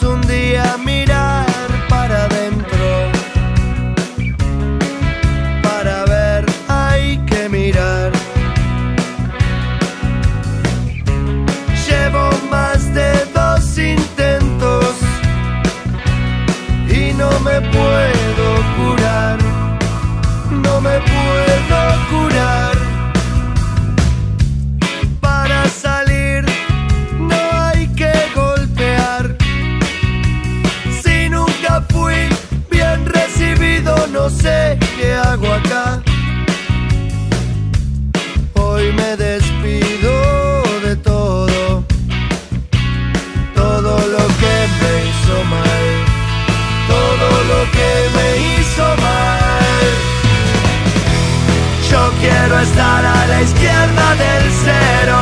un día mirar para adentro, para ver hay que mirar. Llevo más de 2 intentos y no me puedo curar, no me puedo curar. Para salir no hay que golpear. Si nunca fui bien recibido, no sé qué hago acá. Hoy me despido de todo, todo lo que me hizo mal, todo lo que me hizo mal. Yo quiero estar a la izquierda del cero.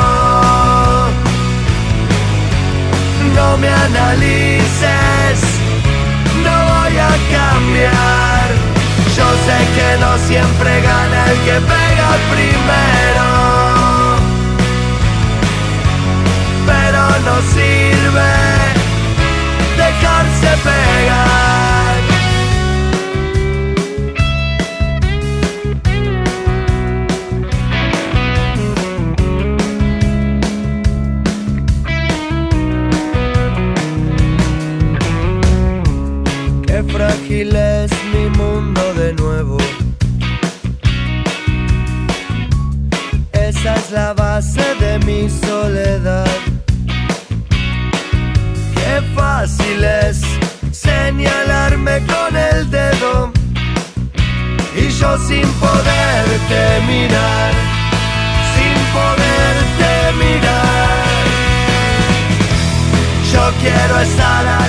No me analices, no voy a cambiar. Yo sé que no siempre gana el que pega primero, pero no sirve dejarse pegar. Qué frágil es mi mundo de nuevo. Esa es la base de mi soledad. Qué fácil es señalarme con el dedo y yo sin poderte mirar, sin poderte mirar. Yo quiero estar